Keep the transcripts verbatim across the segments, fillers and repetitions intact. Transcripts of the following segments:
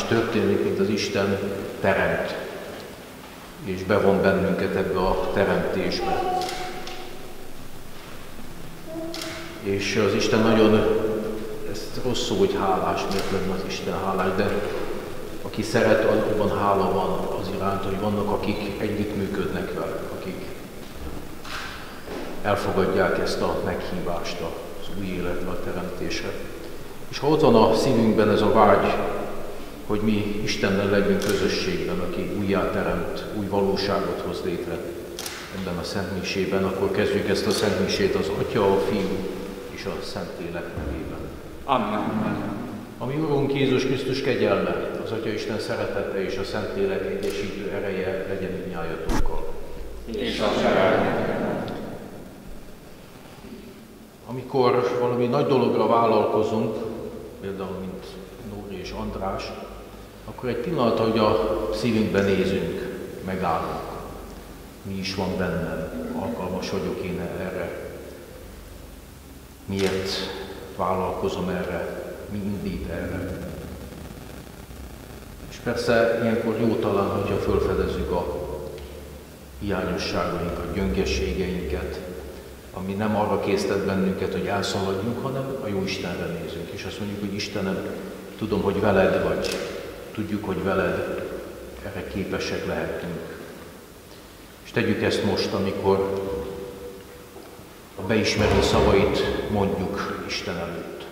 történik, mint az Isten teremt, és bevon bennünket ebbe a teremtésbe. És az Isten nagyon, ezt rossz szó, hogy hálás, miért lenne az Isten hálás, de aki szeret, abban hála van az iránt, hogy vannak, akik együttműködnek vele, akik elfogadják ezt a meghívást az új életre, a teremtésre. És ha ott van a szívünkben ez a vágy, hogy mi Istennel legyünk közösségben, aki újjá teremt, új valóságot hoz létre ebben a szentmisében, akkor kezdjük ezt a szentmisét az Atya, a Fiú és a Szentlélek nevében. Amen. A mi Urunk Jézus Krisztus kegyelme, az Atya Isten szeretete és a Szentlélek egyesítő ereje legyen mindnyájatokkal. És a szeretet. Amikor valami nagy dologra vállalkozunk, például mint Nóri és András, akkor egy pillanat, hogy a szívünkbe nézünk, megállunk. Mi is van bennem? Alkalmas vagyok én erre? Miért vállalkozom erre? Mi indít erre? És persze ilyenkor jó talán, hogyha felfedezzük a hiányosságainkat, gyöngességeinket, ami nem arra késztet bennünket, hogy elszaladjunk, hanem a jó Istenre nézünk. És azt mondjuk, hogy Istenem, tudom, hogy veled vagy. Tudjuk, hogy veled erre képesek lehetünk. És tegyük ezt most, amikor a beismerő szavait mondjuk Isten előtt.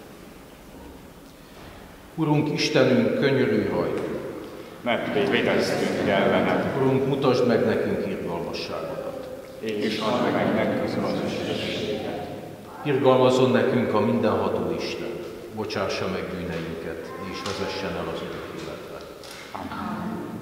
Urunk, Istenünk, könyörülj rajta! Mert védkeztünk ellened. Urunk, mutasd meg nekünk irgalmasságodat. És add meg nekünk az ügyességet. Irgalmazzon nekünk a mindenható Isten, bocsássa meg bűneinket, és vezessen el az örök életre. Amen.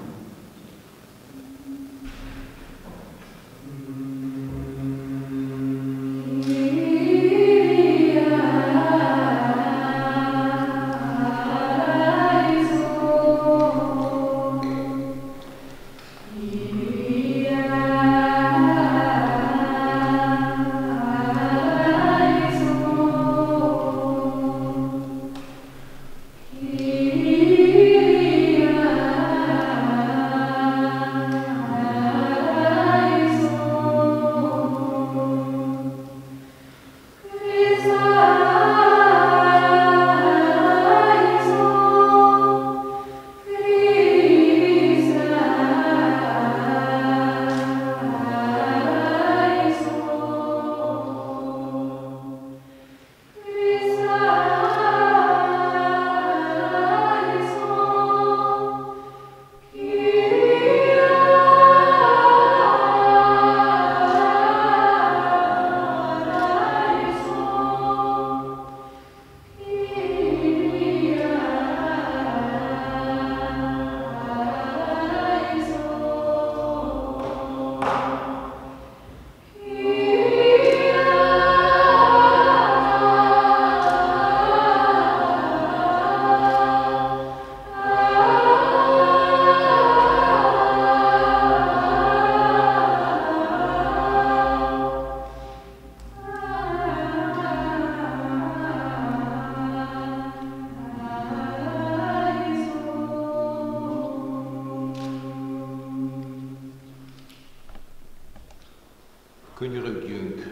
Könyörögjünk!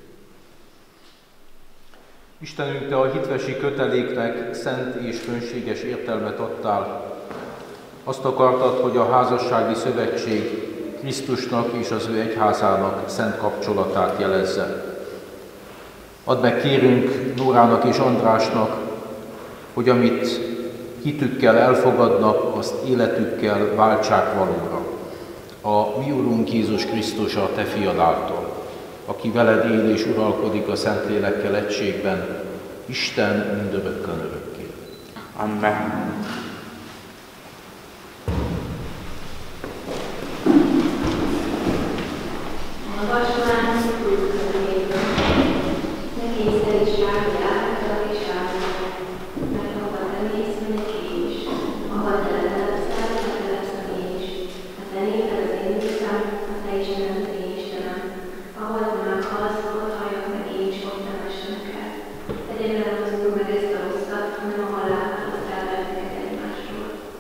Istenünk, Te a hitvesi köteléknek szent és fönséges értelmet adtál. Azt akartad, hogy a házassági szövetség Krisztusnak és az ő egyházának szent kapcsolatát jelezze. Add meg, kérünk, Nórának és Andrásnak, hogy amit hitükkel elfogadnak, azt életükkel váltsák valóra. A mi Urunk Jézus Krisztus, a Te fiad által, aki veled él és uralkodik a Szentlélekkel egységben, Isten mindörökkön örökké. Amen. Legyen az Úr meg ezt a rosszat, hanem a haláltól elveteket egymásról.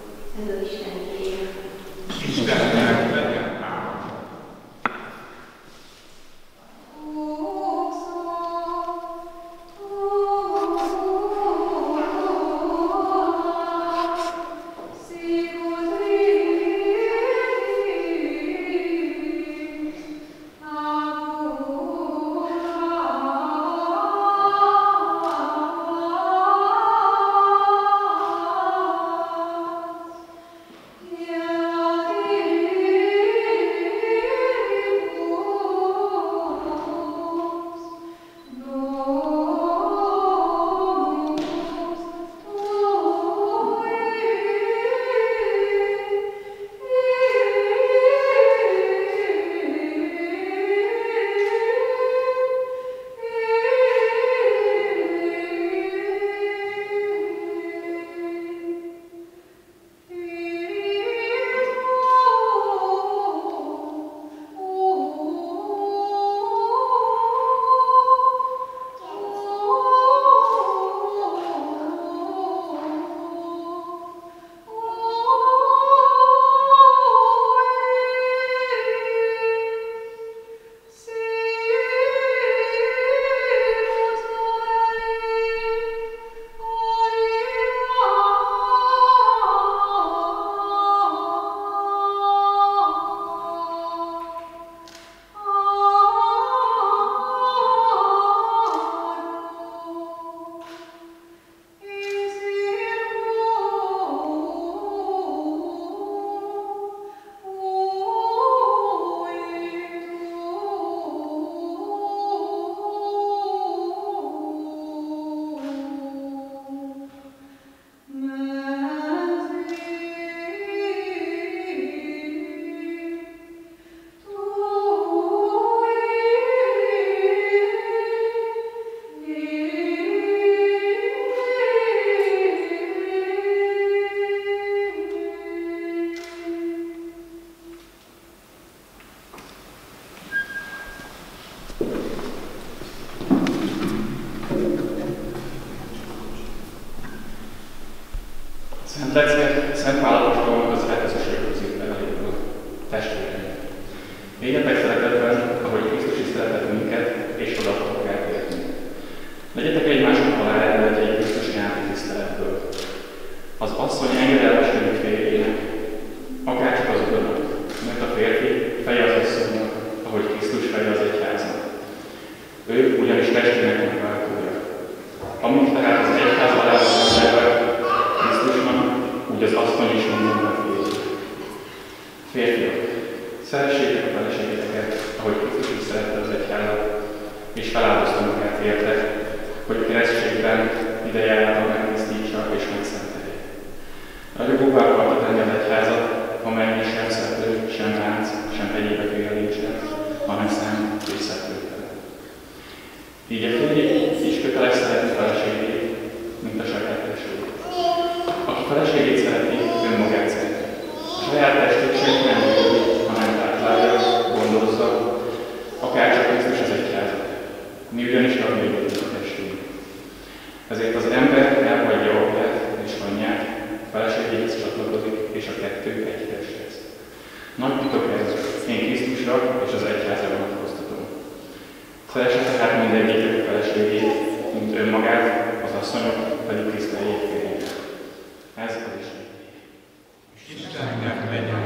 Éljetek szeretetben, ahogy Krisztus is szeretett minket, és oda fogok eltérni. Legyetek egymások halálelületei Krisztus iránti tiszteletből. Az asszony engedelmeskedik férjének, akárcsak az uradnak, mert a férfi feje az asszonynak, ahogy Krisztus feje az egyháznak. Ő ugyanis testének megváltója. Amint tehát az egyház alá az emberek Krisztusnak, úgy az asszony is mindenben férj. Férfiak, szeressétek a feleségiteket, ahogy Krisztus is szerette az egyházat, és feláldozta magát érte, hogy keresztségben idejárata megtisztítsa és megszentelje. Ragyogóvá akarta tenni az egyházat, amelynek sem szeplő, sem lánc, sem egyébek vége nincsen, hanem szent és szeplőtelen. Így a férj is köteles szeretni feleségét, mint a saját testét. Aki feleségét szereti, önmagát szereti. A saját testét senki nem gyűjti, hanem táplálja, gondozza, akárcsak Krisztus az egyházat. Mi ugyanis tagjai vagyunk a testünk. Ezért az ember elhagyja apját és anyját, feleségéhez csatlakozik, és a kettő egy test lesz. Nagy titok ez, én Krisztusra és az egyházra vonatkoztatom. Szeresse tehát mindegyikük feleségét, mint önmagát, az asszonyok pedig tiszteljék férjét. Ez az Isten. Istennek legyen.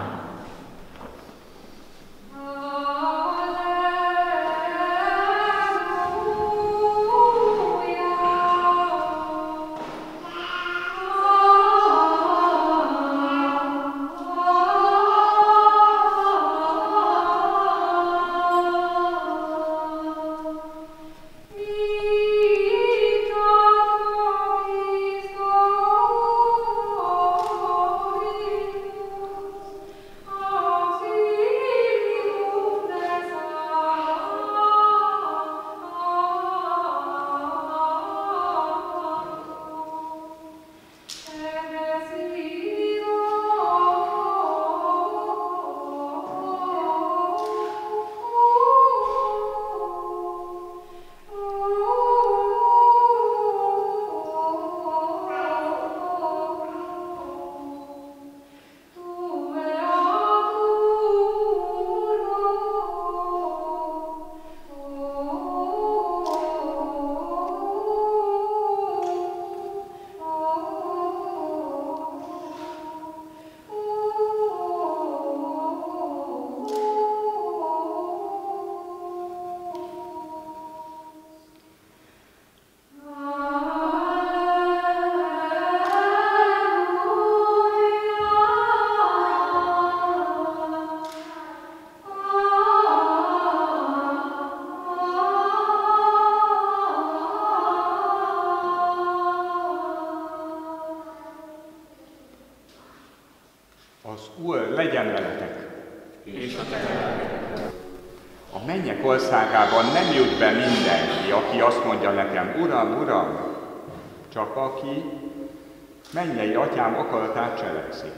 Az Úr legyen veletek, és a te. A mennyek országában nem jut be mindenki, aki azt mondja nekem, Uram, Uram, csak aki mennyei atyám akaratát cselekszi.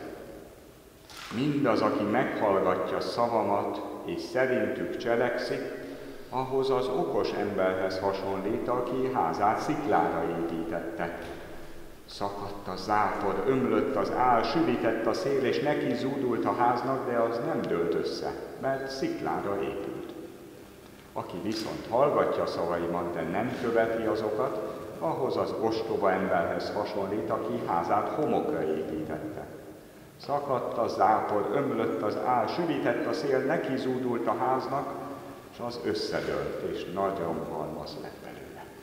Mindaz, aki meghallgatja szavamat, és szerintük cselekszik, ahhoz az okos emberhez hasonlít, aki házát sziklára építette. Szakadt a zápor, ömlött az ál, süvített a szél, és neki zúdult a háznak, de az nem dőlt össze, mert sziklára épült. Aki viszont hallgatja szavaimat, de nem követi azokat, ahhoz az ostoba emberhez hasonlít, aki házát homokra építette. Szakadt a zápor, ömlött az ál, süvített a szél, neki zúdult a háznak, és az összedőlt, és nagy romhalmaz lett belőle.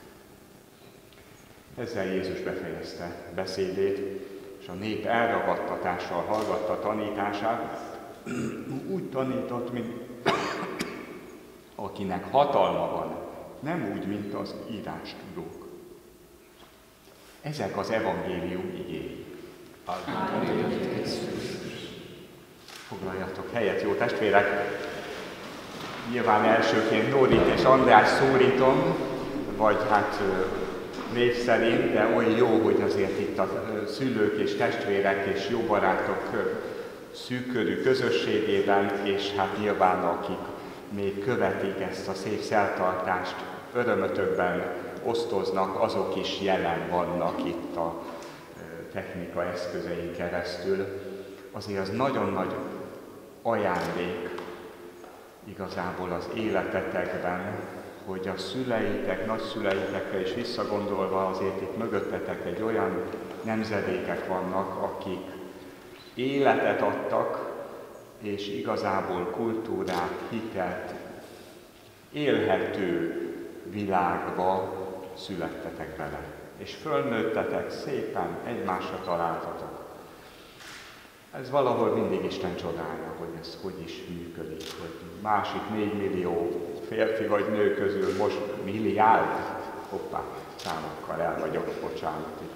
Ezzel Jézus befejezte beszédét, és a nép elragadtatással hallgatta tanítását. Úgy tanított, mint akinek hatalma van, nem úgy, mint az írástudók. Ezek az evangélium igéi. Foglaljatok helyet, jó testvérek! Nyilván elsőként Nórit és András szólítom, vagy hát név szerint, de olyan jó, hogy azért itt a szülők és testvérek és jó barátok szűkörű közösségében, és hát nyilván akik még követik ezt a szép szertartást, örömötökben osztoznak, azok is jelen vannak itt a technika eszközein keresztül. Azért az nagyon nagy ajándék, igazából az életetekben, hogy a szüleitek, nagyszüleitekre is visszagondolva azért itt mögöttetek egy olyan nemzedékek vannak, akik életet adtak, és igazából kultúrát, hitet, élhető világba születtetek bele. És fölnőttetek, szépen egymásra találtatok. Ez valahol mindig Isten csodálja, hogy ez hogy is működik, hogy másik négy millió férfi vagy nő közül most milliárd, hoppá, számokkal el vagyok, bocsánat itt.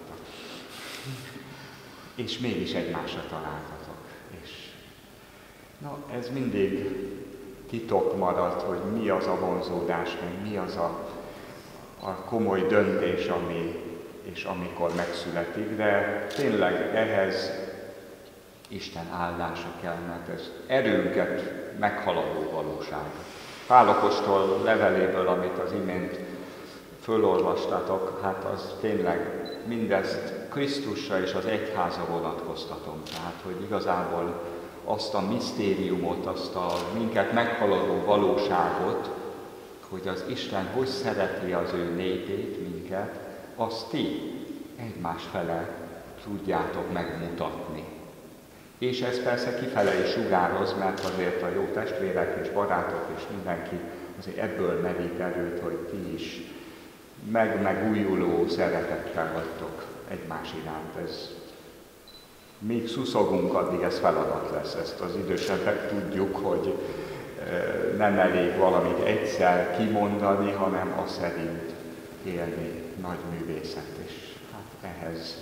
És mégis egymásra találtatok. És na, ez mindig titok maradt, hogy mi az a vonzódás, meg mi az a, a komoly döntés, ami és amikor megszületik, de tényleg ehhez Isten áldása kell, mert ez erőnket meghaladó valóság. Pál apostol leveléből, amit az imént fölolvastátok, hát az tényleg mindezt Krisztusra és az egyházra vonatkoztatom. Tehát, hogy igazából azt a misztériumot, azt a minket meghaladó valóságot, hogy az Isten hogy szereti az ő népét, minket, azt ti egymás fele tudjátok megmutatni. És ez persze kifele is sugároz, mert azért a jó testvérek és barátok és mindenki azért ebből merít erőt, hogy ti is meg-megújuló szeretettel vagytok egymás iránt. Ez még szuszogunk, addig ez feladat lesz. Ezt az idősebbek tudjuk, hogy nem elég valamit egyszer kimondani, hanem azt szerint élni. Nagy művészet, és hát ehhez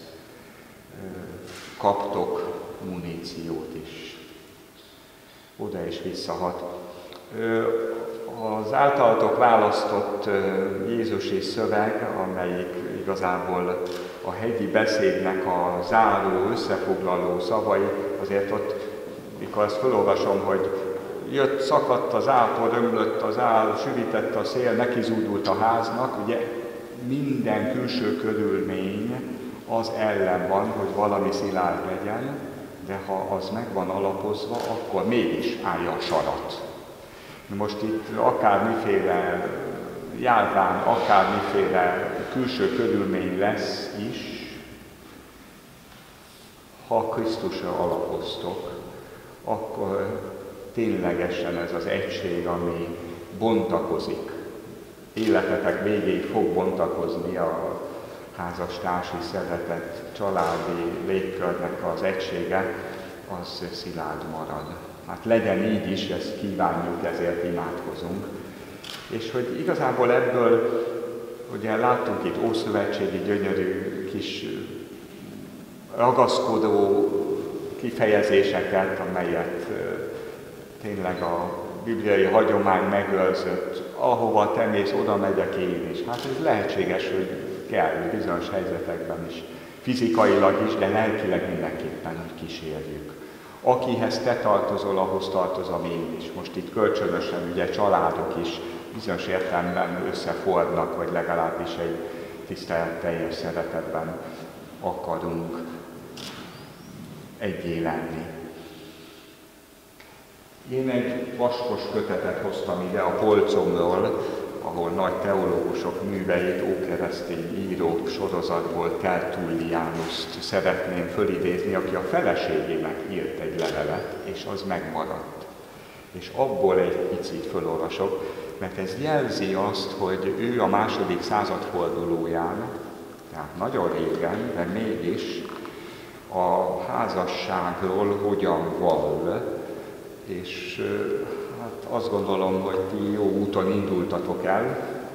kaptok muníciót is. Oda és visszahat. Az általatok választott jézusi szöveg, amelyik igazából a hegyi beszédnek a záró, összefoglaló szavai, azért ott, mikor azt felolvasom, hogy jött, szakadt az ápor, ömlött az ál, süvített a szél, nekizúdult a háznak, ugye minden külső körülmény az ellen van, hogy valami szilárd legyen, de ha az meg van alapozva, akkor mégis állja a sarat. Most itt akármiféle járvány, akármiféle külső körülmény lesz is, ha Krisztusra alapoztok, akkor ténylegesen ez az egység, ami bontakozik. Életetek végéig fog bontakozni a házastársi szeretet, családi légkörnek az egysége, az szilárd marad. Hát legyen így is, ezt kívánjuk, ezért imádkozunk. És hogy igazából ebből, ugye láttunk itt ószövetségi gyönyörű kis ragaszkodó kifejezéseket, amelyet tényleg a bibliai hagyomány megőrzött, ahova te mész, oda megyek én is. Hát ez lehetséges, hogy kell bizonyos helyzetekben is, fizikailag is, de lelkileg mindenképpen, hogy kísérjük. Akihez te tartozol, ahhoz tartozom én is. Most itt kölcsönösen, ugye családok is bizonyos értelemben összefordnak, vagy legalábbis egy tiszteletteljes szeretetben akarunk egyé lenni. Én egy vaskos kötetet hoztam ide a polcomról, ahol nagy teológusok műveit, ókeresztény írók sorozatból Tertullianust szeretném fölidézni, aki a feleségének írt egy levelet, és az megmaradt. És abból egy picit fölolvasok, mert ez jelzi azt, hogy ő a második századfordulóján, tehát nagyon régen, de mégis a házasságról hogyan vall, és hát azt gondolom, hogy ti jó úton indultatok el,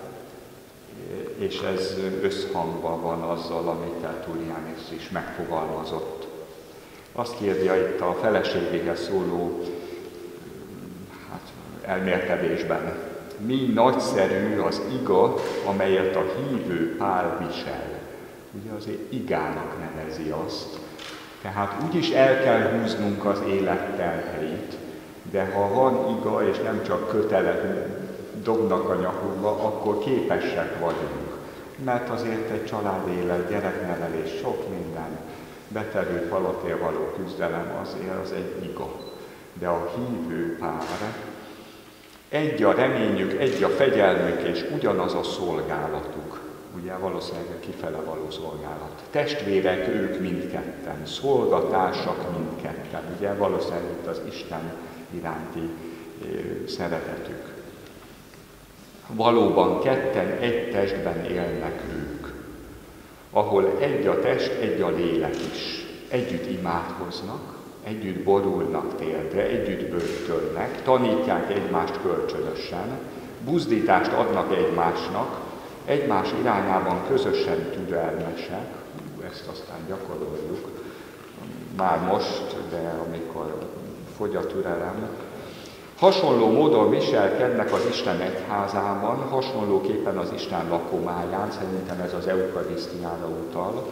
és ez összhangban van azzal, amit Tertullianus is megfogalmazott. Azt írja itt a feleségéhez szóló hát, elmélkedésben. Mi nagyszerű az iga, amelyet a hívő pár visel. Ugye azért igának nevezi azt. Tehát úgyis el kell húznunk az élet terheit, de ha van iga, és nem csak kötelező dobnak a nyakunkba, akkor képesek vagyunk. Mert azért egy családélet, gyereknevelés, sok minden, beterült palotért való küzdelem azért az egy iga. De a hívő pár Egy a reményük, egy a fegyelmük, és ugyanaz a szolgálatuk. Ugye valószínűleg a kifele való szolgálat. Testvérek ők mindketten, szolgatársak mindketten. Ugye valószínűleg itt az Isten iránti ö, szeretetük. Valóban ketten egy testben élnek ők, ahol egy a test, egy a lélek is. Együtt imádkoznak, együtt borulnak térdre, együtt böjtölnek, tanítják egymást kölcsönösen, buzdítást adnak egymásnak, egymás irányában közösen türelmesek, ezt aztán gyakoroljuk már most, de amikor fogy a türelem. Hasonló módon viselkednek az Isten egyházában, hasonlóképpen az Isten lakomáján, szerintem ez az eukarisztiára utal.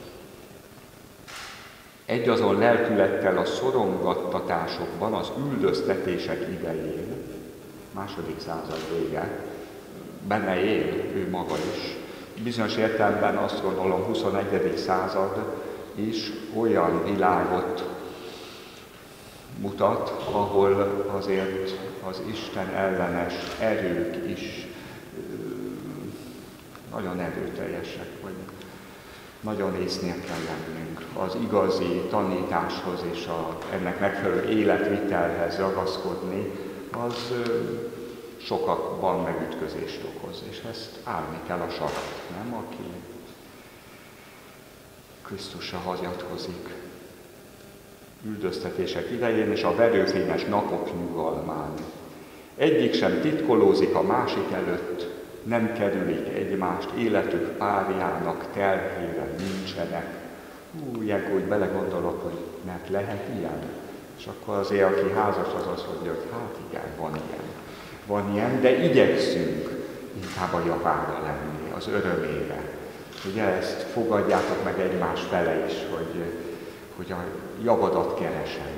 Egyazon lelkülettel a szorongattatásokban, az üldöztetések idején, második század vége, benne él ő maga is. Bizonyos értelemben azt gondolom huszonegyedik század is olyan világot mutat, ahol azért az Isten ellenes erők is nagyon erőteljesek, vagy nagyon észnél kell lennünk az igazi tanításhoz és a, ennek megfelelő életvitelhez ragaszkodni, az sokakban megütközést okoz, és ezt állni kell a sarat, nem? Aki Krisztusra hagyatkozik üldöztetések idején és a verőfényes napok nyugalmán. Egyik sem titkolózik a másik előtt, nem kerülik egymást, életük párjának terhére nincsenek. Hú, ilyenkor úgy belegondolok, hogy mert lehet ilyen? És akkor azért, aki házas, az azt mondja, hogy hát igen, van ilyen. Van ilyen, de igyekszünk inkább a javára lenni, az örömére. Ugye ezt fogadjátok meg egymás fele is, hogy, hogy a javadat keresem.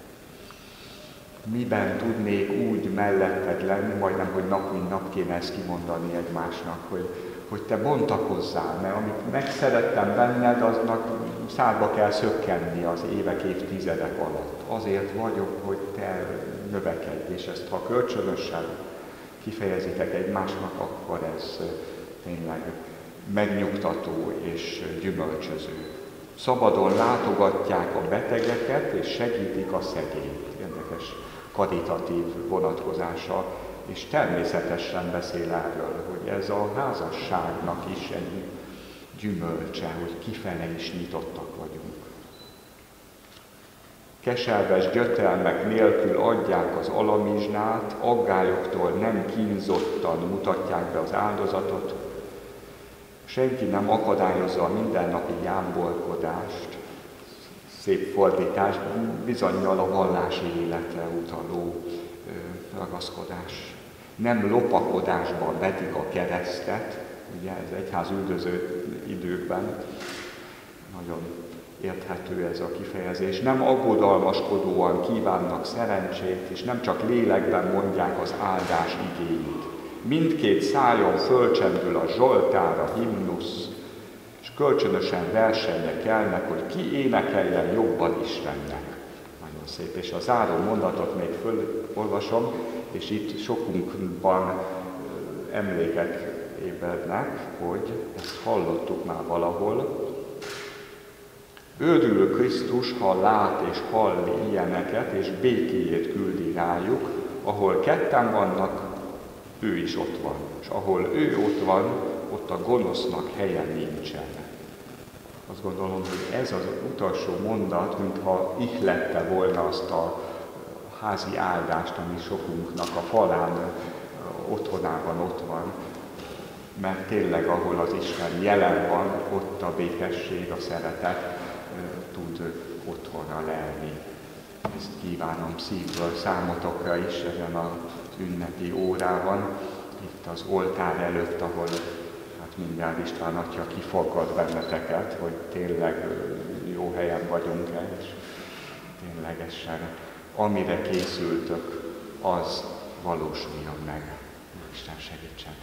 Miben tudnék úgy melletted lenni, majdnem, hogy nap mint nap kéne ezt kimondani egymásnak, hogy, hogy te bontakozzál, mert amit megszerettem benned, aznak szádba kell szökkenni az évek, évtizedek alatt. Azért vagyok, hogy te növekedj, és ezt ha kölcsönösen kifejezitek egymásnak, akkor ez tényleg megnyugtató és gyümölcsöző. Szabadon látogatják a betegeket, és segítik a szegényt. Érdekes karitatív vonatkozása, és természetesen beszél erről, hogy ez a házasságnak is egy gyümölcse, hogy kifele is nyitottak vagyunk. Keserves gyötrelmek nélkül adják az alamizsnát, aggályoktól nem kínzottan mutatják be az áldozatot, senki nem akadályozza a mindennapi jámbolkodást, szép fordítás, bizonnyal a vallási életre utaló ö, ragaszkodás. Nem lopakodásban vetik a keresztet, ugye ez egyház üldöző időkben, nagyon érthető ez a kifejezés. Nem aggodalmaskodóan kívánnak szerencsét, és nem csak lélekben mondják az áldás igényt. Mindkét szájon fölcsendül a zsoltár, a himnusz, és kölcsönösen versenyek kelnek, hogy ki énekeljen jobban Istennek. Nagyon szép, és a záró mondatot még fölolvasom, és itt sokunkban emlékek ébrednek, hogy ezt hallottuk már valahol. Őrül Krisztus, ha lát és hall ilyeneket, és békéjét küldi rájuk, ahol ketten vannak, ő is ott van. És ahol ő ott van, ott a gonosznak helye nincsen. Azt gondolom, hogy ez az utolsó mondat, mintha ihlette volna azt a házi áldást, ami sokunknak a falán, otthonában ott van. Mert tényleg, ahol az Isten jelen van, ott a békesség, a szeretet tud otthonra lelni. Ezt kívánom szívből számotokra is ezen az ünnepi órában, itt az oltár előtt, ahol hát mindjárt István Atya kifogad benneteket, hogy tényleg jó helyen vagyunk-e, és ténylegesen amire készültök, az valósuljon meg. Isten segítsen!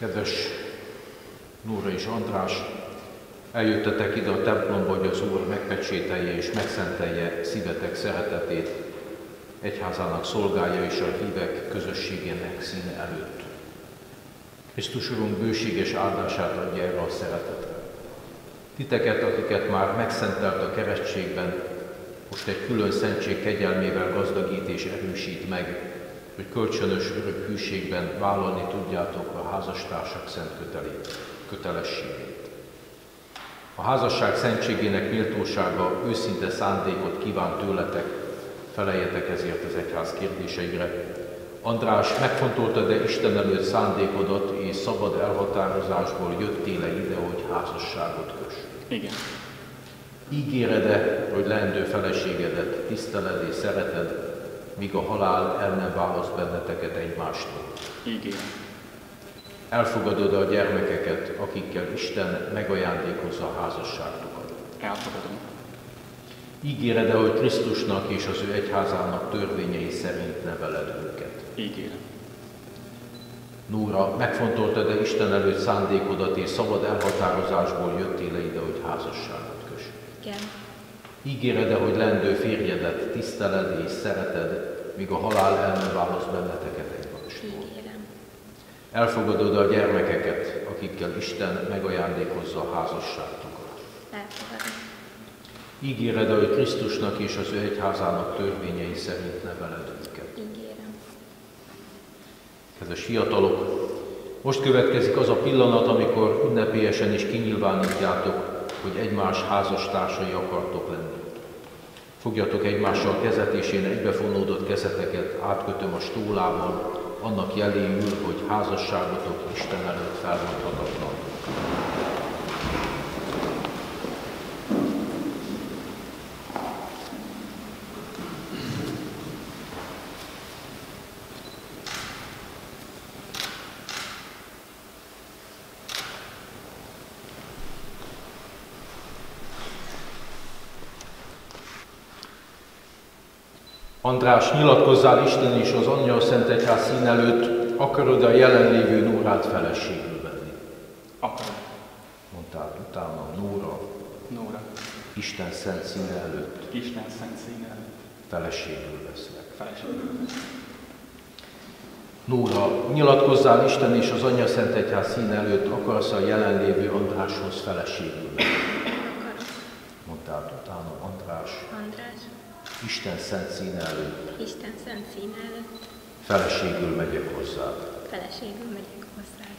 Kedves Nóra és András, eljöttetek ide a templomba, hogy az Úr megpecsételje és megszentelje szívetek szeretetét, egyházának szolgálja és a hívek közösségének színe előtt. Krisztus Urunk bőséges áldását adja erre a szeretetre. Titeket, akiket már megszentelt a keresztségben, most egy külön szentség kegyelmével gazdagít és erősít meg, hogy kölcsönös örök hűségben vállalni tudjátok a házastársak szent kötelét, kötelességét. A házasság szentségének méltósága őszinte szándékot kíván tőletek, feleljetek ezért az egyház kérdéseire. András, megfontoltad-e Isten előtt szándékodat, és szabad elhatározásból jöttél-e ide, hogy házasságot köss? Igen. Ígéred-e, hogy leendő feleségedet tiszteled és szereted, míg a halál el nem választ benneteket egymástól? Ígérem. Elfogadod a gyermekeket, akikkel Isten megajándékozza a házasságokat? Elfogadom. Ígéred-e, hogy Krisztusnak és az ő egyházának törvényei szerint neveled őket? Ígérem. Nóra, megfontoltad-e Isten előtt szándékodat, és szabad elhatározásból jöttél-e ide, hogy házasságot köss? Igen. Ígéred-e, hogy lendő férjedet tiszteled és szereted, míg a halál el nem választ benneteket egymástól? Ígérem. Elfogadod a gyermekeket, akikkel Isten megajándékozza a házasságotokat? Elfogadom. Ígéred-e, hogy Krisztusnak és az ő egyházának törvényei szerint neveled őket? Ígérem. Kedves fiatalok, most következik az a pillanat, amikor ünnepélyesen is kinyilvánítjátok, hogy egymás házastársai akartok lenni. Fogjatok egymással kezet, és én egybefonódott kezeteket átkötöm a stólával, annak jeléül, hogy házasságotok Isten előtt felmondhatatlan. András, nyilatkozzál Isten és az Angyal Szent Egyház szín előtt, akarod a jelenlévő Nórát feleségül venni? Akarom. Mondtál utána, Nóra, Nóra. Isten szent színe előtt Isten szent színe előtt. feleségül veszlek. Feleségül veszlek. Nóra, nyilatkozzál Isten és az Angyal Szent Egyház szín előtt, akarsz a jelenlévő Andráshoz feleségül venni? Akarok. Mondtál utána, András, András, Isten szent színe előtt Isten szent színe előtt feleségül megyek hozzád. feleségül megyek hozzád.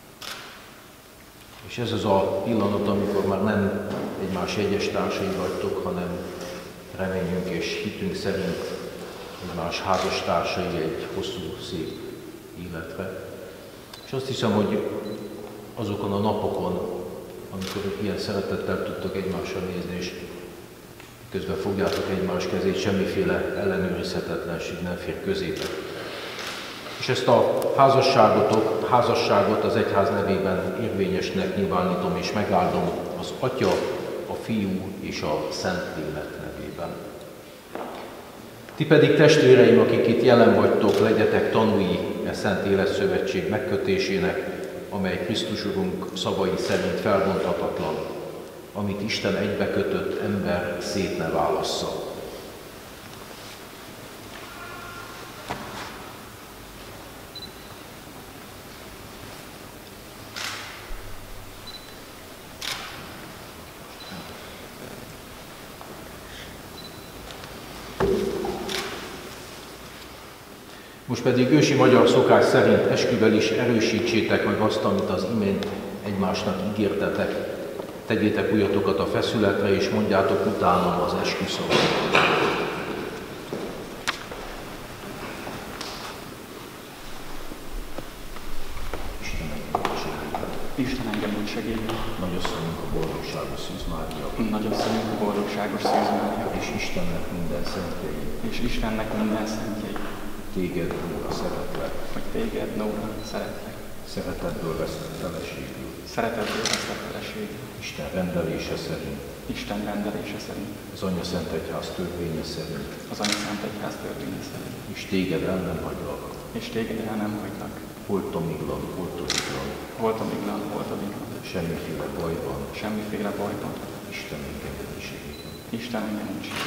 És ez az a pillanat, amikor már nem egymás egyes társai vagytok, hanem reményünk és hitünk szerint egymás házastársai egy hosszú, szép életre. És azt hiszem, hogy azokon a napokon, amikor ilyen szeretettel tudtok egymásra nézni, és közben fogjátok egymás kezét, semmiféle ellenőrizhetetlenség nem fér közétek. És ezt a házasságotok, házasságot az egyház nevében érvényesnek nyilvánítom és megáldom az Atya, a Fiú és a Szentlélek nevében. Ti pedig testvéreim, akik itt jelen vagytok, legyetek tanúi e Szent Életszövetség megkötésének, amely Krisztus Urunk szavai szerint felbonthatatlan, amit Isten egybekötött, ember szét ne válassza. Most pedig ősi magyar szokás szerint esküvel is erősítsétek meg azt, amit az imént egymásnak ígértetek. Tegyétek ujjatokat a feszületre, és mondjátok utána az esküszót. Isten engem úgy segítsen. Nagyasszonyunk a boldogságos Szűz Mária, Nagyasszonyunk a boldogságos Szűz Mária, és Istennek minden szentjei, és Istennek minden szentjei, téged, Nóra, szeretlek, hogy téged, Nóra, szeretlek. szeretetből vesztek feleségül, Szeretetből vesztek feleségül, Isten rendelése szerint, Isten rendelése szerint, az Anya Szent Egyház törvénye szerint, az Anya Szent Egyház törvénye szerint, és téged el nem hagylak, és téged el nem hagylak, holtomiglan, holtomiglan, holtomiglan, holtomiglan, semmiféle bajban, semmiféle bajban, Isten engem is segít. Isten engem is.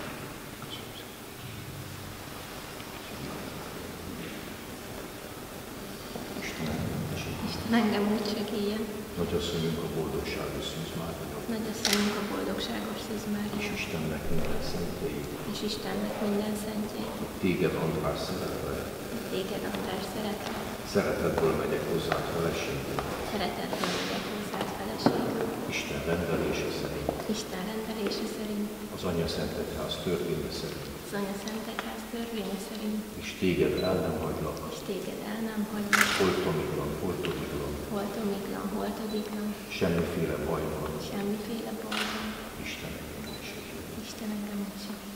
Isten engem úgy segéljen. Nagyasszonyunk a boldogságos Szűz Mária, Nagyasszonyunk a boldogságos Szűz és Mária, Istennek minden szentjei, és Istennek minden szentjei, téged András szeretve, téged András szeretlek, szeretetből megyek hozzád feleségül, szeretetből megyek hozzád feleségül, Isten rendelése szerint, Isten rendelése szerint, az Anya Szent Egyház törvénye szerint, az Anya Szent Egyház törvénye szerint, és téged el nem hagylak, és téged el nem hagylak, holtomiglan, holtomiglan, holtomiglan, holtodiglan, semmiféle bajban, semmiféle bajban, Isten engem is segít. Isten engem úgy segít.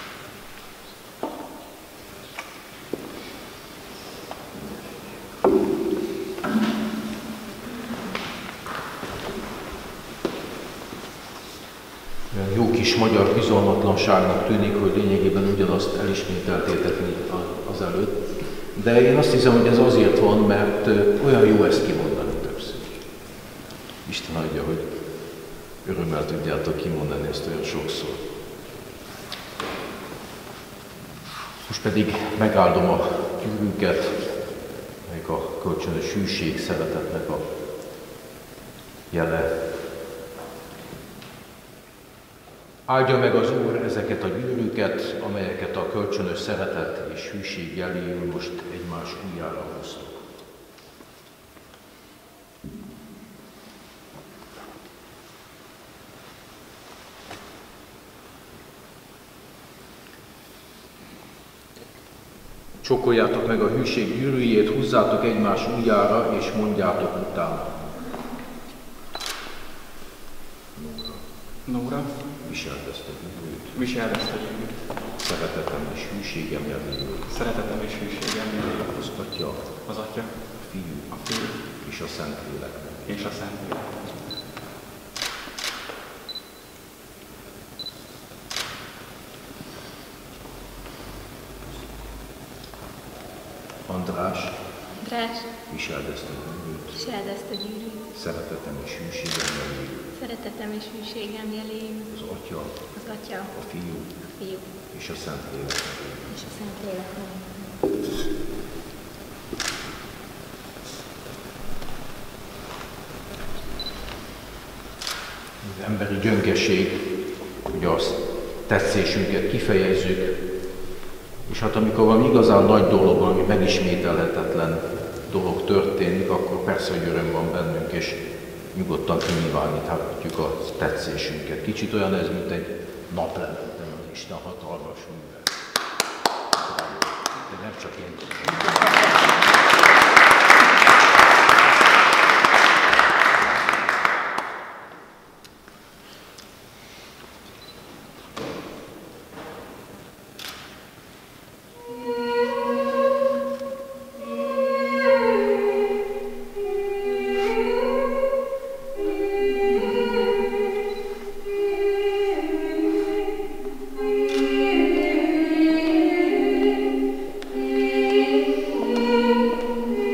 Olyan jó kis magyar bizalmatlanságnak tűnik, hogy lényegében ugyanazt elismételtétek, mint az előtt. De én azt hiszem, hogy ez azért van, mert olyan jó ezt kimondani többször. Isten adja, hogy örömmel tudjátok kimondani ezt olyan sokszor. Most pedig megáldom a gyűrűket, meg a kölcsönös hűség, szeretetnek a jele. Áldja meg az Úr ezeket a gyűrűket, amelyeket a kölcsönös szeretet és hűség jeléül most egymás ujjára hoztok. Csokoljátok meg a hűség gyűrűjét, húzzátok egymás ujjára, és mondjátok utána. Nóra, Viseld ezt a gyűrűt, viseld ezt a gyűrűt. szeretetem és hűségem jeléül. Szeretetem és hűségem jeléül. Az Atya, Az Atya, a Fiú, a Fiú és a Szentlélek. és a Szentlélek. András, András, viseld ezt a gyűrűt, viseld ezt a gyűrűt, szeretetem és hűségem jeléül. szeretetem és hűségem jeléül, Az Atya, az Atya, a Fiú, a Fiú és a Szentlélek. és a Szentlélek nevében. Az emberi gyöngeség, hogy azt tetszésünket kifejezzük, és hát amikor valami igazán nagy dolog, valami megismételhetetlen dolog történik, akkor persze, hogy öröm van bennünk, és nyugodtan kinyilváníthatjuk a tetszésünket. Kicsit olyan ez, mint egy naplemente, az Isten hatalmas műve. De nem csak én tudom. Thank you.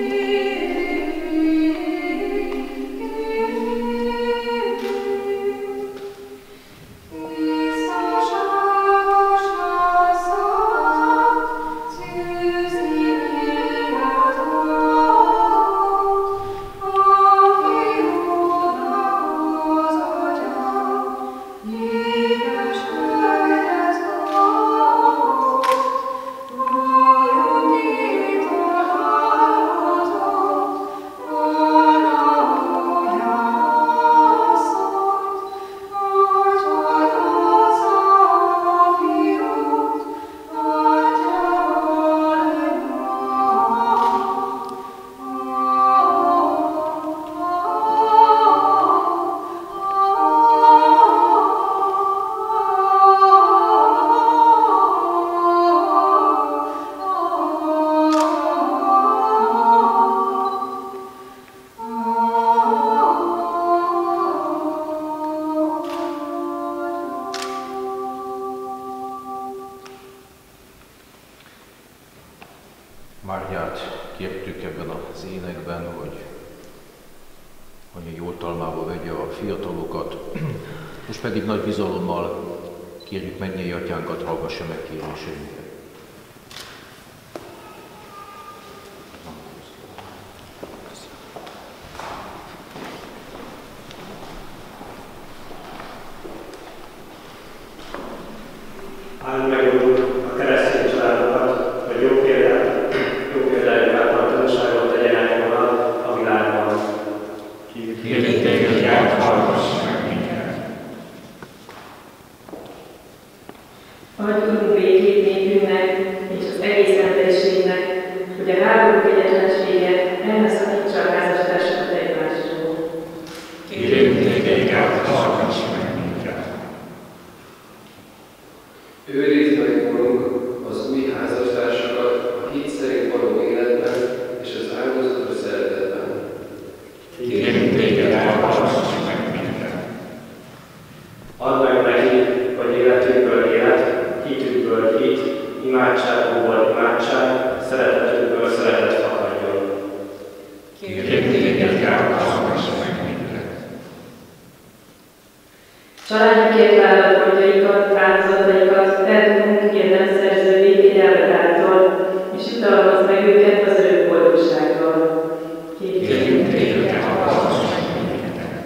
az énekben, hogy anyai oltalmába vegye a fiatalokat. Most pedig nagy bizalommal kérjük mennyei atyánkat, hallgassa meg kéréseinket. Áld meg, Úr, a keresztény családokat, hogy jó példát, jó példájuk által tanúságot tegyenek volna a világban. Kérjük téged, hallgass meg minket! Adj, Urunk, békét népünknek és az egész emberiségnek, hogy a háború kegyetlensége el ne szakítsa a házastársakat egymástól. Kérjük téged, hallgass meg minket! Őrizd meg, Urunk, az új házastársakat a hit szerint való életben és az áldozatos szeretetben. Kérjük téged, hallgass meg minket! Add meg neki, hogy életünkből élet, hitünkből hit, imádságunkból imádság, szeretetünkből szeretet fakadjon. Kérjük téged, hallgass meg minket! Családjukért vállalt gondjaikat, áldozataikat, eltudunk ilyen szerzővé kegyelmed által, és jutalmazd meg őket az örök boldogsággal. Kérjük téged, hallgass meg minket!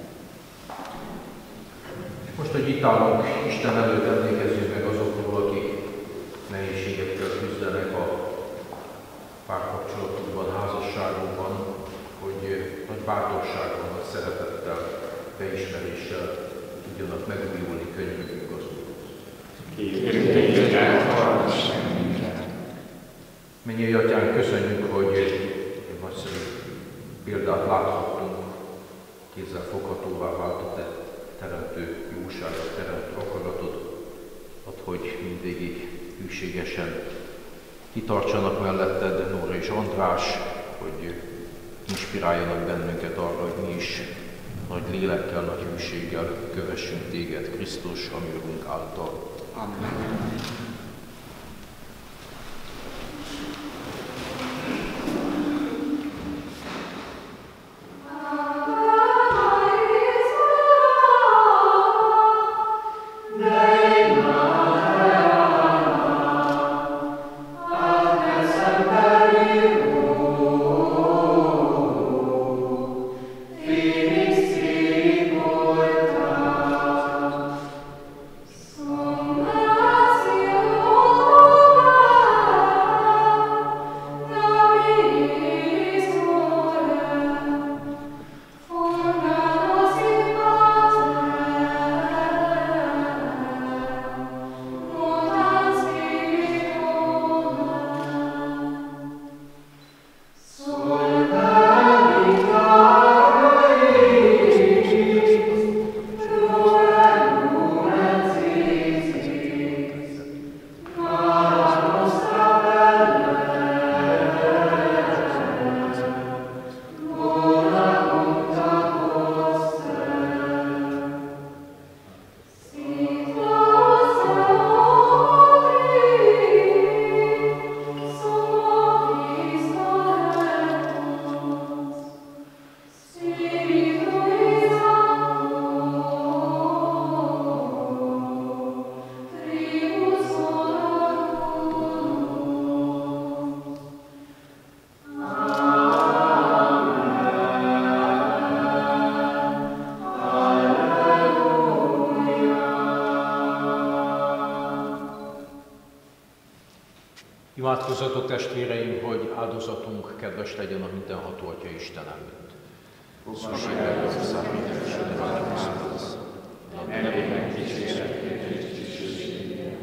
Most, hogy itt állunk, Isten előtt emlékezzünk meg azokról, akik nehézségekkel küzdenek a párkapcsolatukban, házasságokban, hogy nagy bátorsággal, nagy szeretettel, beismeréssel tudjanak megújulni, könyörgünk azokhoz. Kérjük téged, hallgass meg minket! Mennyei Atyánk, köszönjük, hogy egy nagyszerű példát láthattunk, kézzel foghatóvá vált a te teremtő jóságot, teremtő akaratod, add, hogy mindvégig hűségesen kitartsanak melletted Nóra és András, hogy inspiráljanak bennünket arra, hogy mi is nagy lélekkel, nagy hűséggel kövessünk téged, Krisztus, a mi Urunk által. Amen. Imádkozzatok, testvéreim, hogy áldozatunk kedves legyen a mindenható Atya Isten előtt. Szükségben az számít, és a válasz. Nevében kísérlet, és dicsőséggel.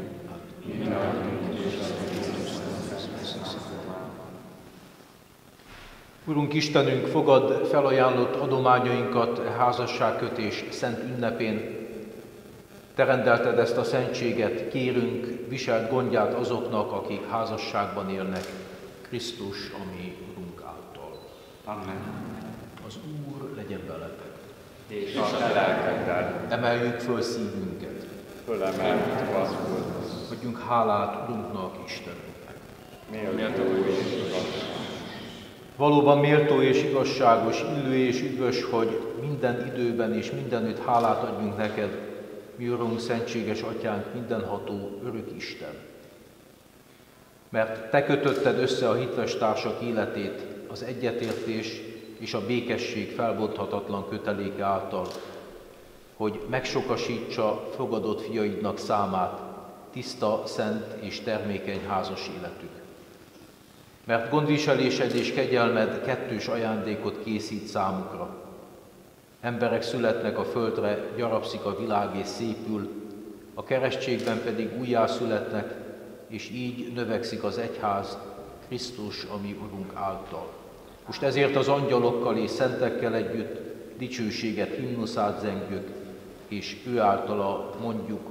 Urunk Istenünk, fogadd felajánlott adományainkat házasságkötés szent ünnepén. Te rendelted ezt a szentséget, kérünk, viselt gondját azoknak, akik házasságban élnek, Krisztus, a mi Urunk által. Amen. Az Úr legyen veletek. És a te lelkeddel. Emeljük föl szívünket. Fölemeltük az Úrhoz. Adjunk hálát Urunknak, Istenünknek. Méltó és igaz. Valóban méltó és igazságos, illő és üdvös, hogy minden időben és mindenütt hálát adjunk neked, mi Urunk, szentséges Atyánk, mindenható, örök Isten. Mert te kötötted össze a hitves társak életét az egyetértés és a békesség felbonthatatlan köteléke által, hogy megsokasítsa fogadott fiaidnak számát, tiszta, szent és termékeny házas életük. Mert gondviselésed és kegyelmed kettős ajándékot készít számukra. Emberek születnek a földre, gyarapszik a világ és szépül, a keresztségben pedig újjászületnek, és így növekszik az egyház, Krisztus, a mi Urunk által. Most ezért az angyalokkal és szentekkel együtt dicsőséget, himnuszát zengjük, és ő általa mondjuk: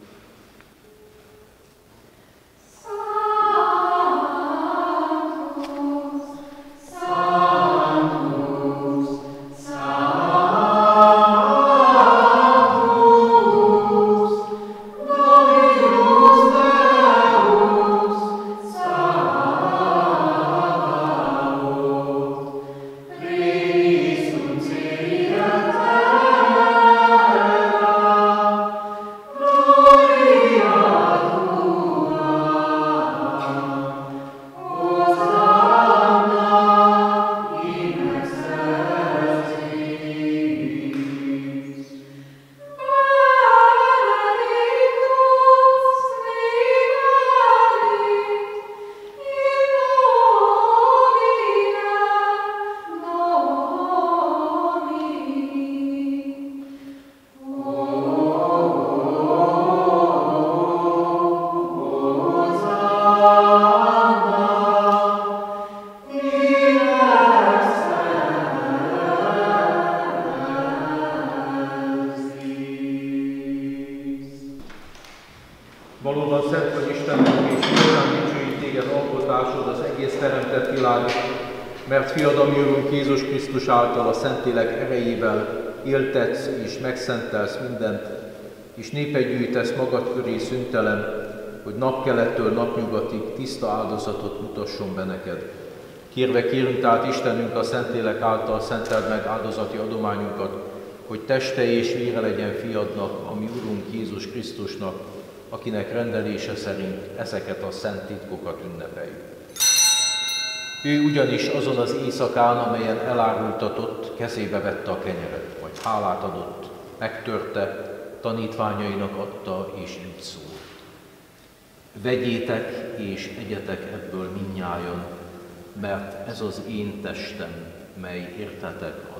Valóban szent vagy Istenünk, és igazán dicsőít téged alkotásod az egész teremtett világ, mert fiad, a mi Urunk Jézus Krisztus által a Szentlélek erejével éltetsz és megszentelsz mindent, és népet gyűjtesz magad köré szüntelen, hogy napkelettől napnyugatig tiszta áldozatot mutasson be neked. Kérve kérünk tehát Istenünk a Szentlélek által szenteld meg áldozati adományunkat, hogy teste és vére legyen fiadnak, a mi Urunk Jézus Krisztusnak, akinek rendelése szerint ezeket a szent titkokat ünnepeljük. Ő ugyanis azon az éjszakán, amelyen elárultatott, kezébe vette a kenyeret, vagy hálát adott, megtörte, tanítványainak adta, és így szólt: vegyétek és egyetek ebből mindnyájan, mert ez az én testem, mely értetek adatik.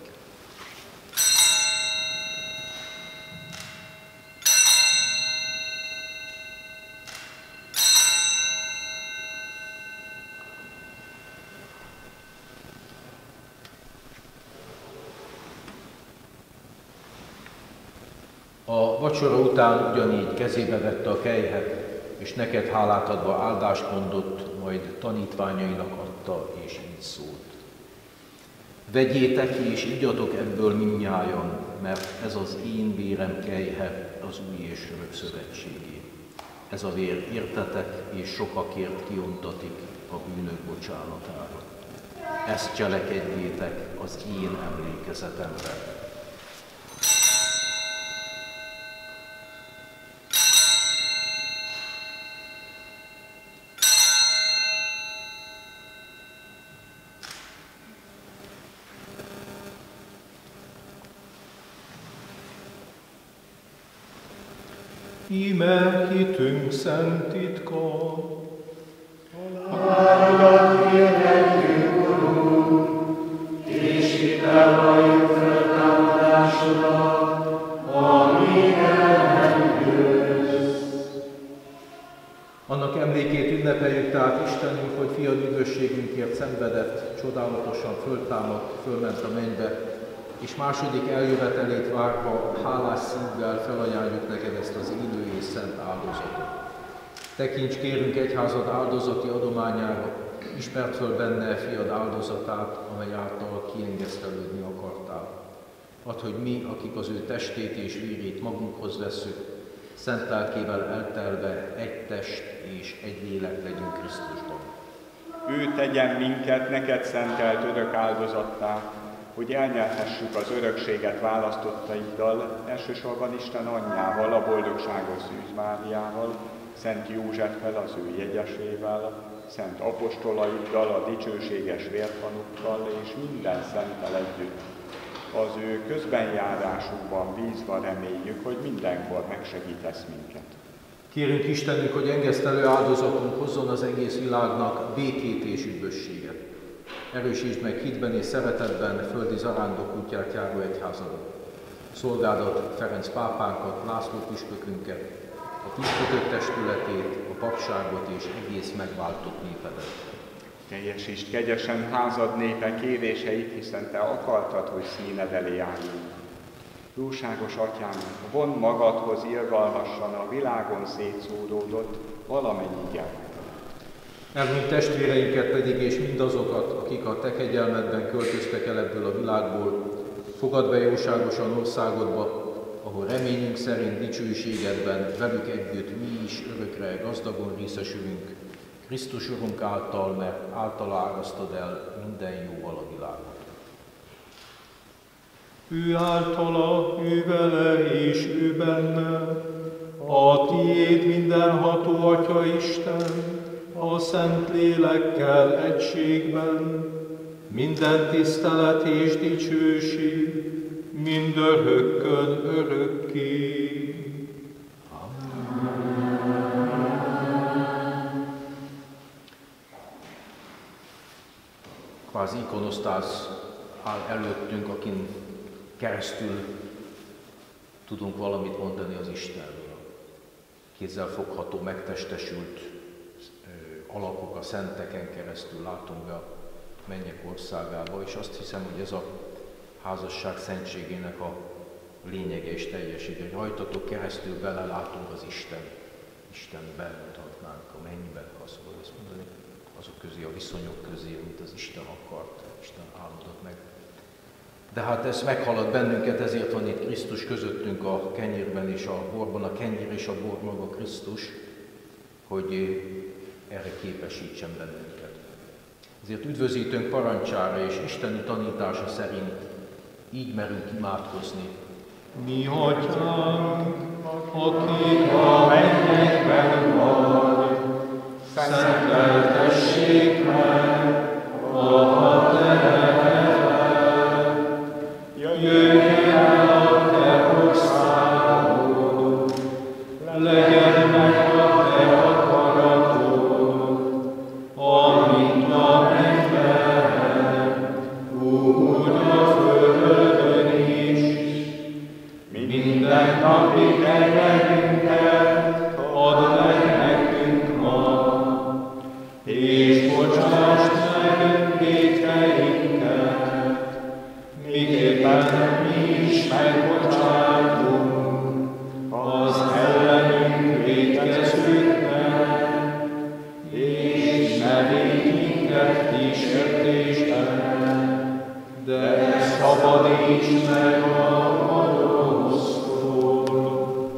A vacsora után ugyanígy kezébe vette a kelyhet, és neked hálát adva áldást mondott, majd tanítványainak adta, és így szólt: vegyétek és igyatok ebből mindnyájan, mert ez az én vérem kelyhe, az új és örök szövetségé. Ez a vér értetek és sokakért kiontatik a bűnök bocsánatára. Ezt cselekedjétek az én emlékezetemre. Íme hitünk szent titka. Halálodat hirdetjük, Urunk, és hitel valljuk feltámadásodat, amíg el nem jössz. Annak emlékét ünnepeljük tehát Istenünk, hogy fiad üdvösségünkért szenvedett, csodálatosan föltámadt, fölment a mennybe, és második eljövetelét várva hálás szívvel felajánljuk neked ezt az élő és szent áldozatot. Tekints kérünk egyházad áldozati adományára, ismert föl benne fiad áldozatát, amely által kiengesztelődni akartál. Add, hogy mi, akik az ő testét és vérét magunkhoz vesszük, szent lelkével eltelve egy test és egy lélek legyünk Krisztusban. Ő tegyen minket neked szentelt örök áldozattá, hogy elnyerhessük az örökséget választottaiddal, elsősorban Isten anyjával, a boldogságos Szűz Máriával, Szent Józseffel, az ő jegyesével, szent apostolaiddal, a dicsőséges vértanukkal és minden szenttel együtt. Az ő közbenjárásukban bízva reméljük, hogy mindenkor megsegítesz minket. Kérünk Istenünk, hogy engesztelő áldozatunk hozzon az egész világnak békét és üdvösséget. Erősítsd meg hitben és szeretetben földi zarándok útját járó egyházadon. Szolgádat, Ferenc pápánkat, László püspökünket, a püspökök testületét, a papságot és egész megváltott népedet. Teljesítsd kegyesen házad népe kéréseit, hiszen te akartad, hogy színed elé álljunk. Jóságos Atyám, von magadhoz irgalmasan a világon szétszóródott valamennyi gyermeket. Elmúlt testvéreinket pedig és mindazokat, akik a te kegyelmedben költöztek el ebből a világból, fogadd be jóságosan országodba, ahol reményünk szerint dicsőségedben velük együtt mi is örökre gazdagon részesülünk, Krisztus Urunk által, mert általa árasztod el minden jóval a világot. Ő általa, ő vele és ő benne, a tiéd mindenható Atya Isten, a Szent Lélekkel egységben, minden tisztelet és dicsőség, mindörökkön örökké. Kvázi ikonosztász áll előttünk, akin keresztül tudunk valamit mondani az Istenről. Kézzel fogható, megtestesült alakok a szenteken keresztül látunk be a mennyek országába, és azt hiszem, hogy ez a házasság szentségének a lényege és teljessége, hogy rajtatok keresztül belelátunk az Isten, Istenbe, mondhatnánk a mennybe, ha szabad ezt mondani, azok közé, a viszonyok közé, amit az Isten akart, Isten álmodott meg. De hát ez meghalad bennünket, ezért van itt Krisztus közöttünk a kenyérben és a borban, a kenyér és a bor maga Krisztus, hogy erre képesítsen bennünket. Ezért üdvözítőnk parancsára és isteni tanítása szerint így merünk imádkozni. Mi Atyánk, aki a mennyekben vagy, szenteltessék meg a te neved, jöjjön el a te országod, legyen meg a te akaratod, amint a mennyben, úgy a földön is. Minden napi kenyerünket add meg nekünk ma, és bocsásd meg vétkeinket, miképpen mi is megbocsátunk az ellenünk vétkezőknek, és ne védj minket kísértésben, de szabadíts meg a gonosztól.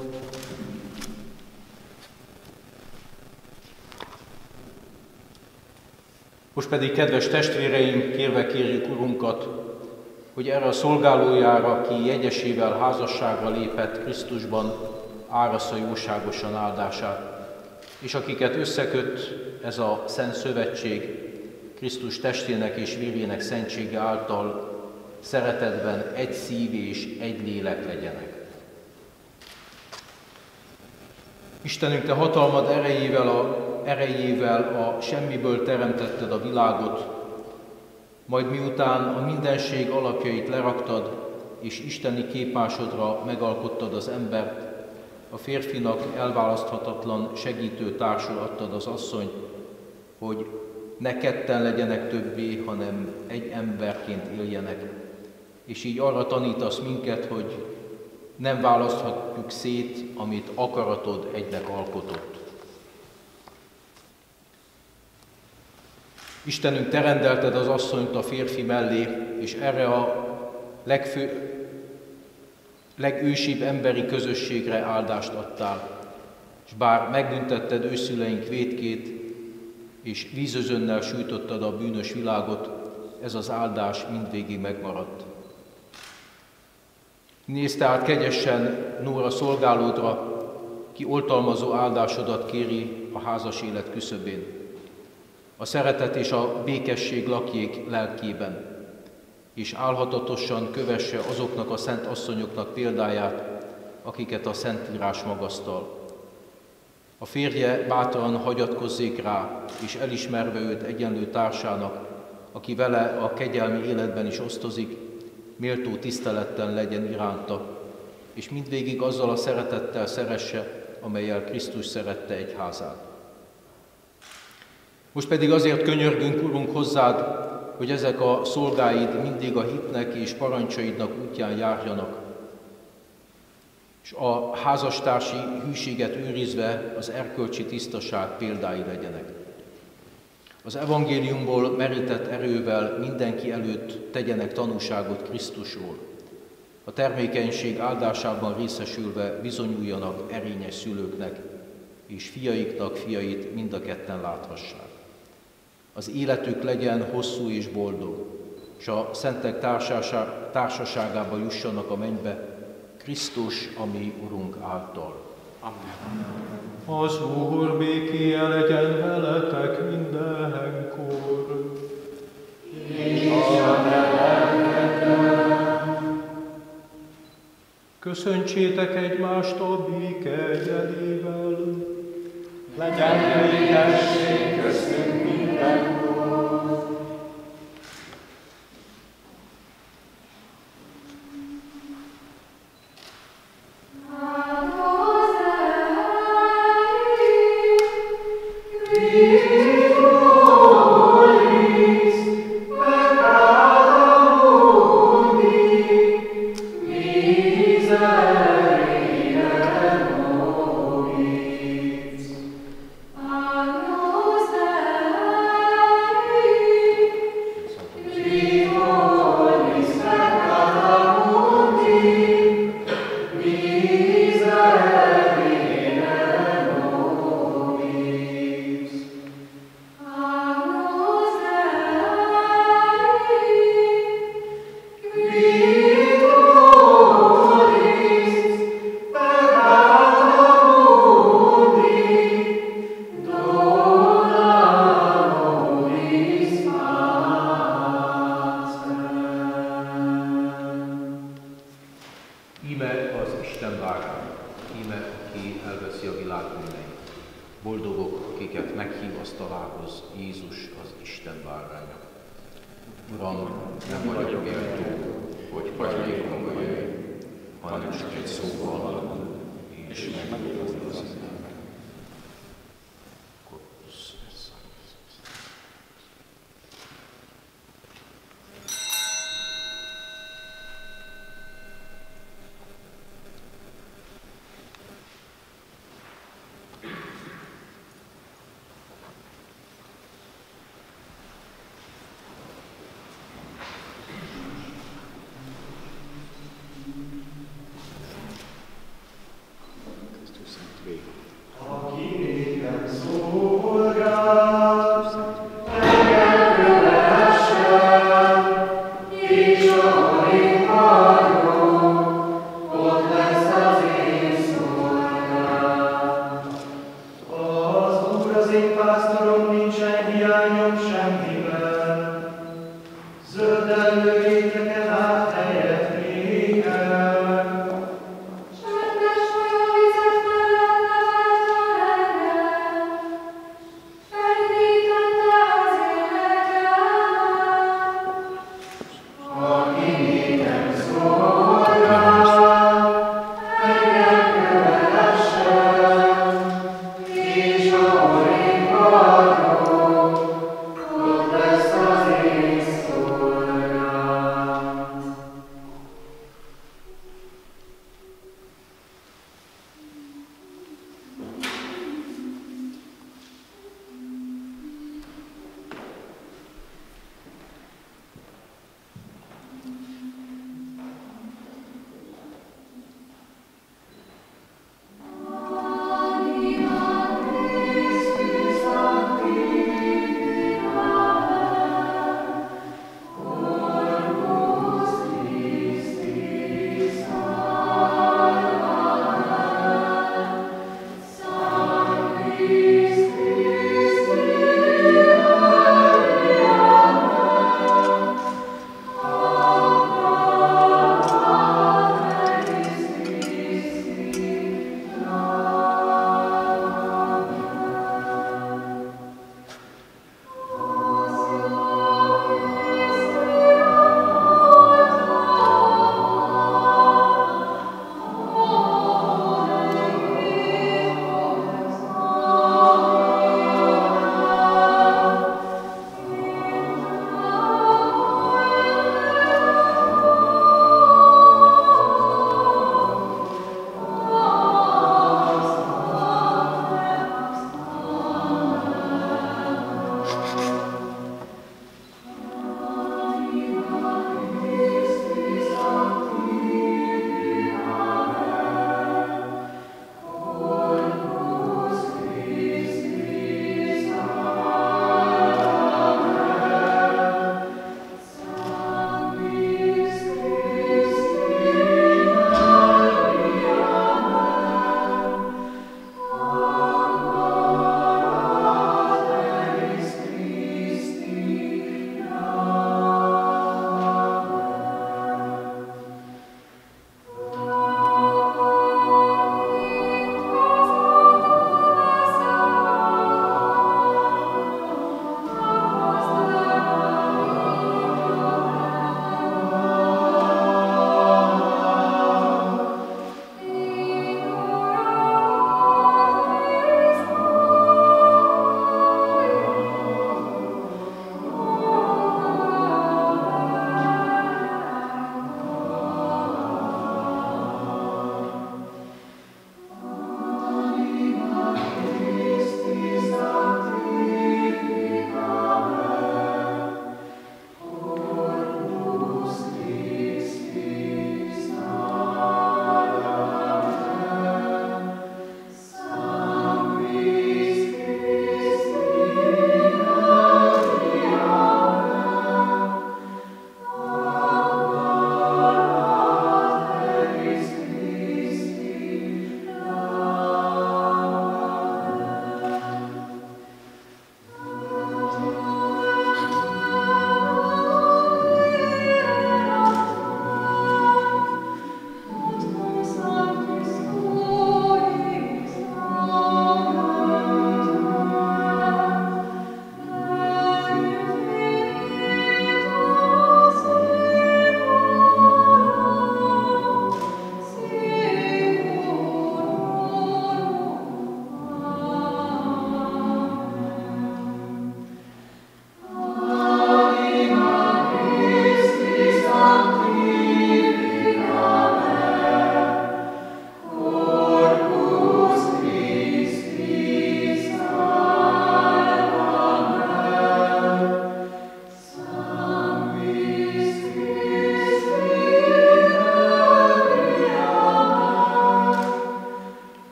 Most pedig, kedves testvéreim, kérve kérjük Urunkat, hogy erre a szolgálójára, aki jegyesével házasságra lépett Krisztusban, árassza jóságosan áldását, és akiket összeköt ez a Szent Szövetség, Krisztus testének és vérének szentsége által szeretetben egy szív és egy lélek legyenek. Istenünk, te hatalmad erejével a, erejével a semmiből teremtetted a világot, majd miután a mindenség alapjait leraktad, és isteni képmásodra megalkottad az embert, a férfinak elválaszthatatlan segítő társul adtad az asszonyt, hogy ne ketten legyenek többé, hanem egy emberként éljenek, és így arra tanítasz minket, hogy nem választhatjuk szét, amit akaratod egynek alkotott. Istenünk, te rendelted az asszonyt a férfi mellé, és erre a legfő, legősibb emberi közösségre áldást adtál. És bár megbüntetted őszüleink vétkét, és vízözönnel sújtottad a bűnös világot, ez az áldás mindvégig megmaradt. Nézd tehát kegyesen Nóra szolgálódra, ki oltalmazó áldásodat kéri a házas élet küszöbén. A szeretet és a békesség lakjék lelkében, és álhatatosan kövesse azoknak a szent asszonyoknak példáját, akiket a Szentírás magasztal. A férje bátran hagyatkozzék rá, és elismerve őt egyenlő társának, aki vele a kegyelmi életben is osztozik, méltó tisztelettel legyen iránta, és mindvégig azzal a szeretettel szeresse, amellyel Krisztus szerette egyházát. Most pedig azért könyörgünk, Urunk, hozzád, hogy ezek a szolgáid mindig a hitnek és parancsaidnak útján járjanak, és a házastársi hűséget őrizve az erkölcsi tisztaság példái legyenek. Az evangéliumból merített erővel mindenki előtt tegyenek tanúságot Krisztusról. A termékenység áldásában részesülve bizonyuljanak erényes szülőknek, és fiaiknak fiait mind a ketten láthassák. Az életük legyen hosszú és boldog, és a szentek társaságába jussanak a mennybe, Krisztus, a mi Urunk által. Amen. Az Úr békéje legyen veletek mindenkor. És a köszöntsétek egymást a béke jelével. Legyen békesség köztünk mindenkor.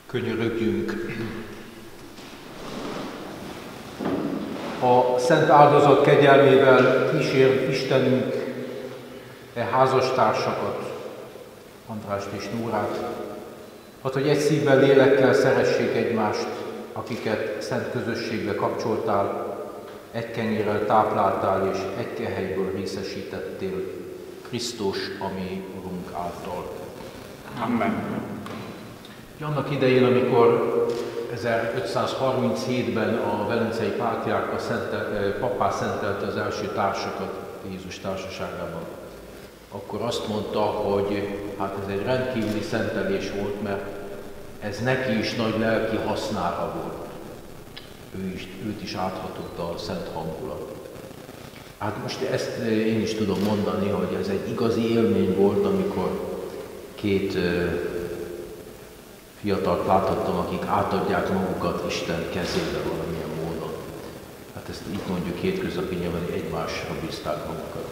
Könyörögjünk! A szent áldozat kegyelmével kísér Istenünk e házastársakat, Andrást és Nórát, hát, hogy egy szívvel, lélekkel szeressék egymást, akiket szent közösségbe kapcsoltál, egy kenyérrel tápláltál és egy kehelyből részesítettél, Krisztus, ami Urunk által. Amen. Annak idején, amikor ezerötszázharminchétben a velencei pátriárka szentel, pappá szentelte az első társakat Jézus társaságában, akkor azt mondta, hogy hát ez egy rendkívüli szentelés volt, mert ez neki is nagy lelki hasznára volt. Ő is, őt is áthatotta a szent hangulat. Hát most ezt én is tudom mondani, hogy ez egy igazi élmény volt, amikor két fiatalt láthattam, akik átadják magukat Isten kezébe valamilyen módon. Hát ezt így mondjuk hétköznapi nyelven, egymásra bízták magukat.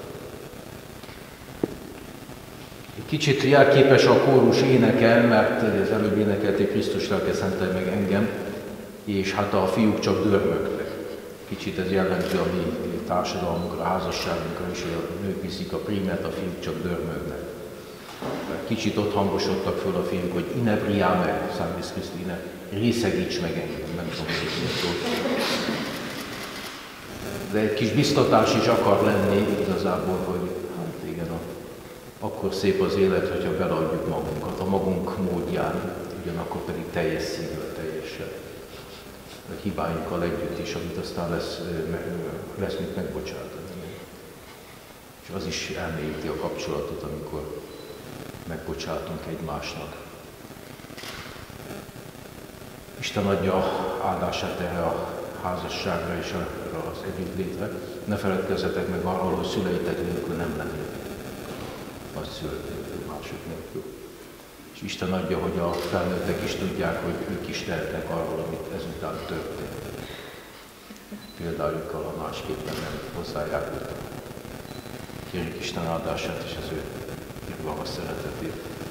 Egy kicsit jelképes a kórus énekel, mert az előbb énekelték Krisztus lelke szentelj meg engem, és hát a fiúk csak dörmögtek. Kicsit ez jellemző a mi társadalmunkra, a házasságunkra is, hogy a nők viszik a prímet, a fiúk csak dörmögnek. Kicsit ott hangosodtak föl a fiúk, hogy inebriáme, Számbész Krisztina, részegíts meg engem, nem tudom, hogy ilyen szót. De egy kis biztatás is akar lenni igazából, hogy hát igen, a, akkor szép az élet, hogyha beleadjuk magunkat, a magunk módján, ugyanakkor pedig teljes szívvel, teljesen. A hibáinkkal együtt is, amit aztán lesz, lesz mit megbocsátani. És az is elmélyíti a kapcsolatot, amikor megbocsátunk egymásnak. Isten adja áldását erre a házasságra és erre az együttlétre. Ne feledkezzetek meg arról, hogy szüleitek nélkül nem lennétek. Vagy szülők nélkül, mások nélkül. És Isten adja, hogy a felnőttek is tudják, hogy ők is tehetnek arról, amit ezután történt. Példájukkal, ha másképpen nem hozzájárultak. Kérjük Isten áldását és az ő irgalmas szeretetét.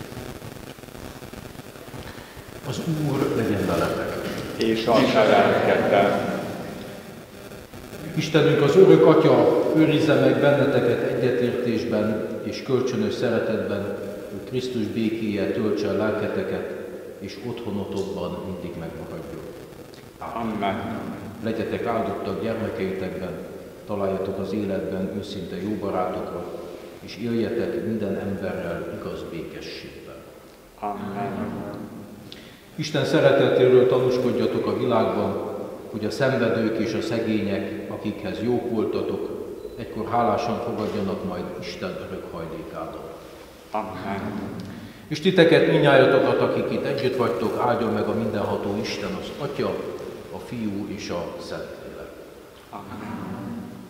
Az Úr legyen veletek. És a lelkeddel. Istenünk az örök Atya, őrizze meg benneteket egyetértésben és kölcsönös szeretetben, hogy Krisztus békéje töltse a lelketeket, és otthonotokban mindig megmaradjon. Amen. Legyetek áldottak gyermekeitekben, találjatok az életben őszinte jó barátokat, és éljetek minden emberrel igaz békességben. Amen. Isten szeretetéről tanúskodjatok a világban, hogy a szenvedők és a szegények, akikhez jók voltatok, egykor hálásan fogadjanak majd Isten örök hajlékában. Amen. És titeket mindnyájatokat, akik itt együtt vagytok, áldjon meg a mindenható Isten, az Atya, a Fiú és a Szentlélek. Amen.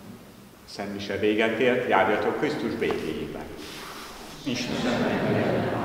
Szent mise véget ért, járjatok Krisztus békéjébe. Isten